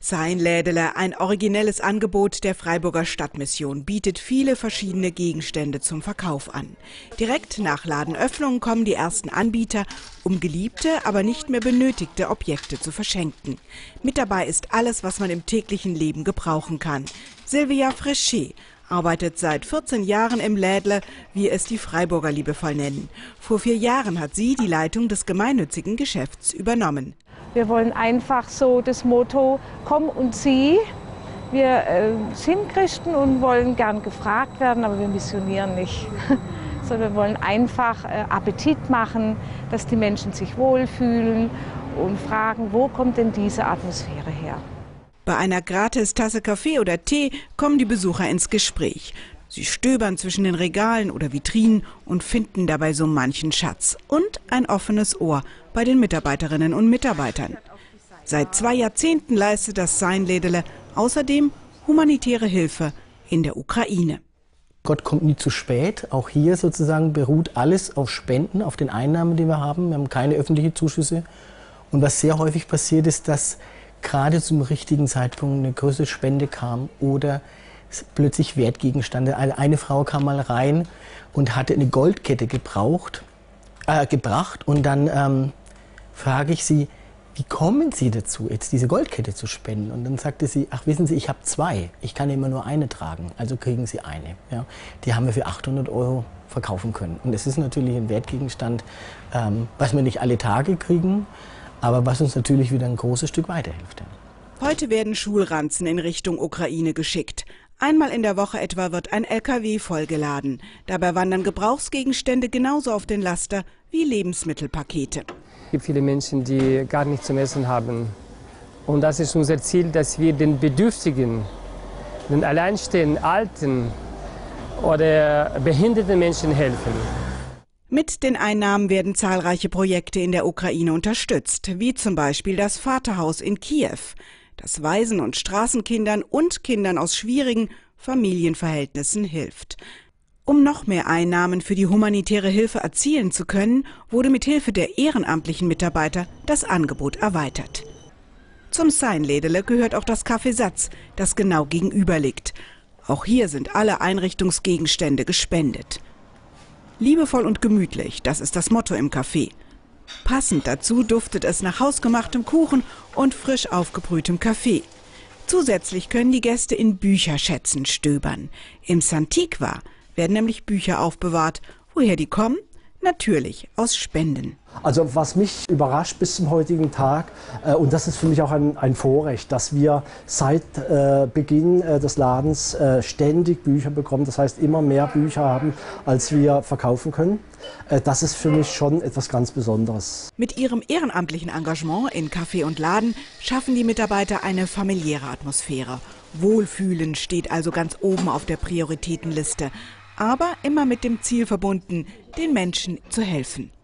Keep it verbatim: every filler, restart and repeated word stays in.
Sein Lädele, ein originelles Angebot der Freiburger Stadtmission, bietet viele verschiedene Gegenstände zum Verkauf an. Direkt nach Ladenöffnung kommen die ersten Anbieter, um geliebte, aber nicht mehr benötigte Objekte zu verschenken. Mit dabei ist alles, was man im täglichen Leben gebrauchen kann. Sylvia Frechet arbeitet seit vierzehn Jahren im Lädle, wie es die Freiburger liebevoll nennen. Vor vier Jahren hat sie die Leitung des gemeinnützigen Geschäfts übernommen. Wir wollen einfach so das Motto, komm und sieh. Wir äh, sind Christen und wollen gern gefragt werden, aber wir missionieren nicht. So, wir wollen einfach äh, Appetit machen, dass die Menschen sich wohlfühlen und fragen, wo kommt denn diese Atmosphäre her? Bei einer gratis Tasse Kaffee oder Tee kommen die Besucher ins Gespräch. Sie stöbern zwischen den Regalen oder Vitrinen und finden dabei so manchen Schatz. Und ein offenes Ohr bei den Mitarbeiterinnen und Mitarbeitern. Seit zwei Jahrzehnten leistet das Sein Lädele außerdem humanitäre Hilfe in der Ukraine. Gott kommt nie zu spät. Auch hier sozusagen beruht alles auf Spenden, auf den Einnahmen, die wir haben. Wir haben keine öffentlichen Zuschüsse. Und was sehr häufig passiert ist, dass gerade zum richtigen Zeitpunkt eine größere Spende kam oder plötzlich Wertgegenstände. Eine Frau kam mal rein und hatte eine Goldkette gebraucht, äh, gebracht und dann ähm, frage ich sie, wie kommen Sie dazu, jetzt diese Goldkette zu spenden? Und dann sagte sie, ach wissen Sie, ich habe zwei, ich kann immer nur eine tragen, also kriegen Sie eine. Ja, die haben wir für achthundert Euro verkaufen können. Und es ist natürlich ein Wertgegenstand, ähm, was wir nicht alle Tage kriegen, aber was uns natürlich wieder ein großes Stück weiterhilft. Heute werden Schulranzen in Richtung Ukraine geschickt. Einmal in der Woche etwa wird ein L K W vollgeladen. Dabei wandern Gebrauchsgegenstände genauso auf den Laster wie Lebensmittelpakete. Es gibt viele Menschen, die gar nichts zum Essen haben. Und das ist unser Ziel, dass wir den Bedürftigen, den alleinstehenden Alten oder behinderten Menschen helfen. Mit den Einnahmen werden zahlreiche Projekte in der Ukraine unterstützt, wie zum Beispiel das Vaterhaus in Kiew, das Waisen- und Straßenkindern und Kindern aus schwierigen Familienverhältnissen hilft. Um noch mehr Einnahmen für die humanitäre Hilfe erzielen zu können, wurde mit Hilfe der ehrenamtlichen Mitarbeiter das Angebot erweitert. Zum Sein Lädele gehört auch das Café Satz, das genau gegenüber liegt. Auch hier sind alle Einrichtungsgegenstände gespendet. Liebevoll und gemütlich, das ist das Motto im Café. Passend dazu duftet es nach hausgemachtem Kuchen und frisch aufgebrühtem Kaffee. Zusätzlich können die Gäste in Bücherschätzen stöbern. Im Santikwa werden nämlich Bücher aufbewahrt. Woher die kommen? Natürlich aus Spenden. Also was mich überrascht bis zum heutigen Tag, äh, und das ist für mich auch ein, ein Vorrecht, dass wir seit äh, Beginn äh, des Ladens äh, ständig Bücher bekommen. Das heißt, immer mehr Bücher haben, als wir verkaufen können. Äh, das ist für mich schon etwas ganz Besonderes. Mit ihrem ehrenamtlichen Engagement in Café und Laden schaffen die Mitarbeiter eine familiäre Atmosphäre. Wohlfühlen steht also ganz oben auf der Prioritätenliste. Aber immer mit dem Ziel verbunden, den Menschen zu helfen.